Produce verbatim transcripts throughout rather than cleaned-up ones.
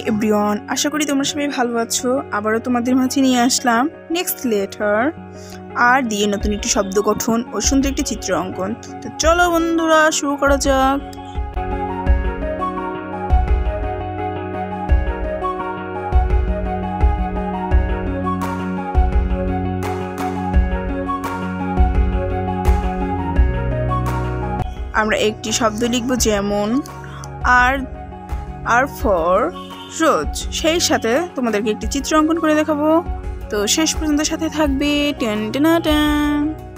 Everyone, আশা করি তোমরা সবাই ভালো আছো। আবারও তোমাদের মাঝে নিয়ে আসলাম নেক্সট লেটার আর দিয়ে নতুন একটি শব্দ গঠন ও সুন্দর একটি চিত্র অঙ্কন। তো চলো বন্ধুরা, শুরু করা যাক। আমরা একটি শব্দ লিখব, যেমন আর আর ফর রোজ। সেই সাথে তোমাদেরকে একটি চিত্র অঙ্কন করে দেখাবো। তো শেষ পর্যন্ত সাথে থাকবে। টেন টেনা টেন।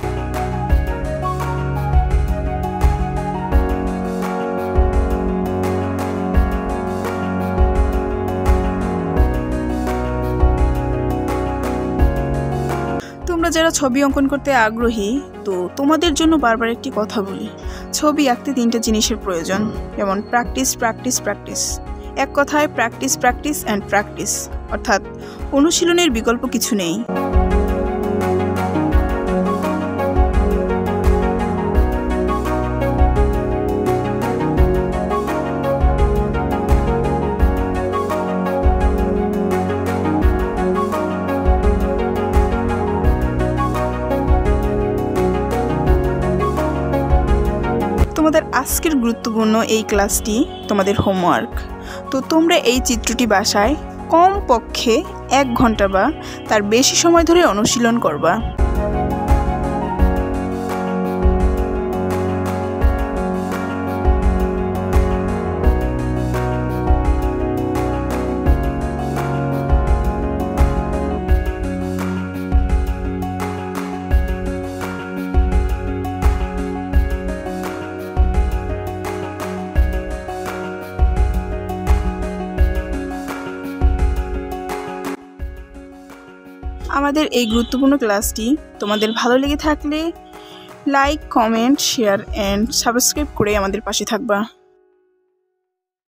তোমরা যারা ছবি অঙ্কন করতে আগ্রহী, তো তোমাদের জন্য বারবার একটি কথা বলি, ছবি আঁকতে তিনটা জিনিসের প্রয়োজন, যেমন প্র্যাকটিস প্র্যাকটিস প্র্যাকটিস। এক কথায় প্র্যাকটিস প্র্যাকটিস অ্যান্ড প্র্যাকটিস, অর্থাৎ অনুশীলনের বিকল্প কিছু নেই। তোমাদের আজকের গুরুত্বপূর্ণ এই ক্লাসটি তোমাদের হোমওয়ার্ক। তো তোমরা এই চিত্রটি বাসায় কমপক্ষে এক ঘন্টা বা তার বেশি সময় ধরে অনুশীলন করবা। আমাদের এই গুরুত্বপূর্ণ ক্লাসটি তোমাদের ভালো লেগে থাকলে like, comment, share and subscribe করে আমাদের পাশে থাকবা।